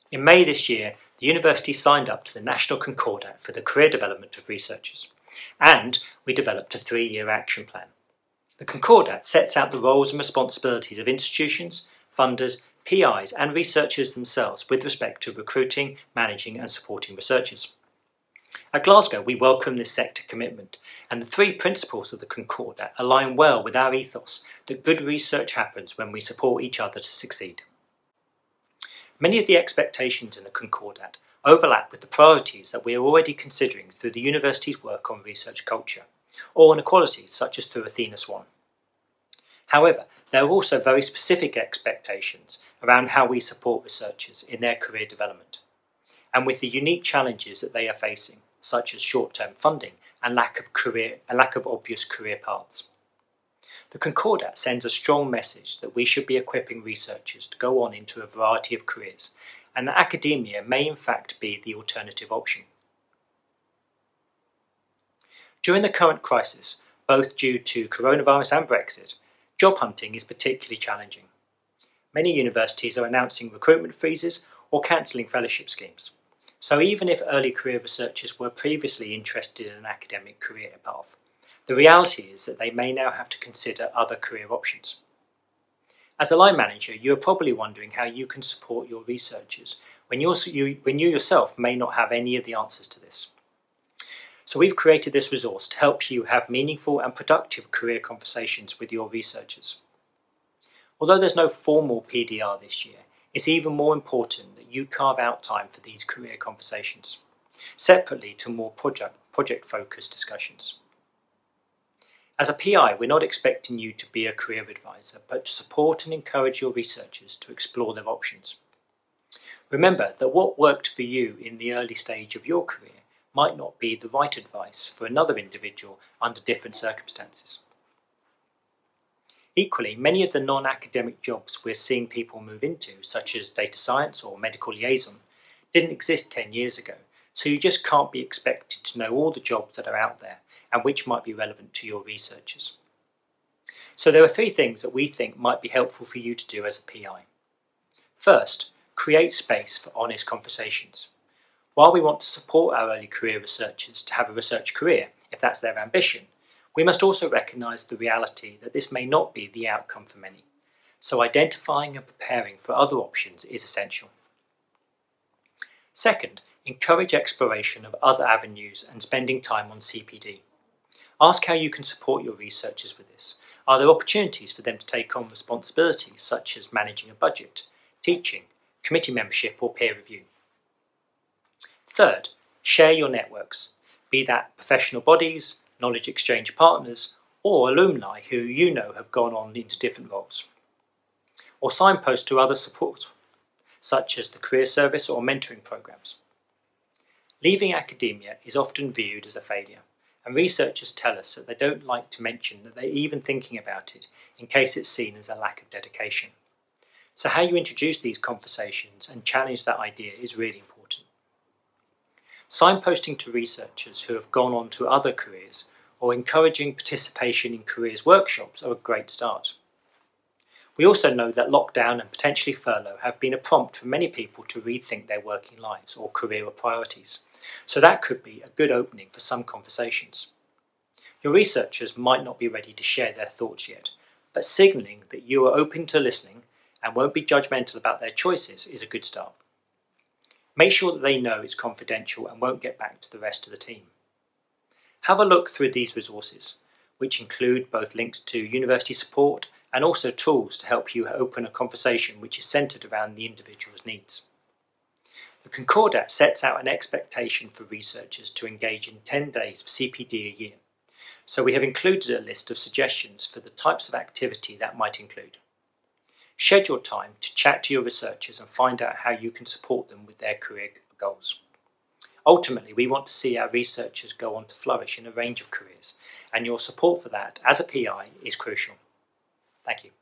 In May this year, the university signed up to the National Concordat for the career development of researchers, and we developed a 3-year action plan. The Concordat sets out the roles and responsibilities of institutions, funders, PIs and researchers themselves with respect to recruiting, managing and supporting researchers. At Glasgow, we welcome this sector commitment, and the 3 principles of the Concordat align well with our ethos that good research happens when we support each other to succeed. Many of the expectations in the Concordat overlap with the priorities that we are already considering through the university's work on research culture, or inequalities such as through Athena Swan. However, there are also very specific expectations around how we support researchers in their career development, and with the unique challenges that they are facing, such as short-term funding and lack of obvious career paths. The Concordat sends a strong message that we should be equipping researchers to go on into a variety of careers, and that academia may in fact be the alternative option. During the current crisis, both due to coronavirus and Brexit, job hunting is particularly challenging. Many universities are announcing recruitment freezes or cancelling fellowship schemes. So even if early career researchers were previously interested in an academic career path, the reality is that they may now have to consider other career options. As a line manager, you are probably wondering how you can support your researchers when you yourself may not have any of the answers to this. So we've created this resource to help you have meaningful and productive career conversations with your researchers. Although there's no formal PDR this year, it's even more important that you carve out time for these career conversations, separately to more project-focused discussions. As a PI, we're not expecting you to be a career advisor, but to support and encourage your researchers to explore their options. Remember that what worked for you in the early stage of your career might not be the right advice for another individual under different circumstances. Equally, many of the non-academic jobs we're seeing people move into, such as data science or medical liaison, didn't exist 10 years ago, so you just can't be expected to know all the jobs that are out there and which might be relevant to your researchers. So there are 3 things that we think might be helpful for you to do as a PI. First, create space for honest conversations. While we want to support our early career researchers to have a research career, if that's their ambition, we must also recognise the reality that this may not be the outcome for many, so identifying and preparing for other options is essential. Second, encourage exploration of other avenues and spending time on CPD. Ask how you can support your researchers with this. Are there opportunities for them to take on responsibilities such as managing a budget, teaching, committee membership or peer review? Third, share your networks, be that professional bodies, knowledge exchange partners, or alumni who you know have gone on into different roles. Or signpost to other support, such as the career service or mentoring programs. Leaving academia is often viewed as a failure, and researchers tell us that they don't like to mention that they're even thinking about it in case it's seen as a lack of dedication. So how you introduce these conversations and challenge that idea is really important. Signposting to researchers who have gone on to other careers or encouraging participation in careers workshops are a great start. We also know that lockdown and potentially furlough have been a prompt for many people to rethink their working lives or career priorities, so that could be a good opening for some conversations. Your researchers might not be ready to share their thoughts yet, but signalling that you are open to listening and won't be judgmental about their choices is a good start. Make sure that they know it's confidential and won't get back to the rest of the team. Have a look through these resources, which include both links to university support and also tools to help you open a conversation which is centred around the individual's needs. The Concordat sets out an expectation for researchers to engage in 10 days of CPD a year, so we have included a list of suggestions for the types of activity that might include. Schedule time to chat to your researchers and find out how you can support them with their career goals. Ultimately, we want to see our researchers go on to flourish in a range of careers, and your support for that as a PI is crucial. Thank you.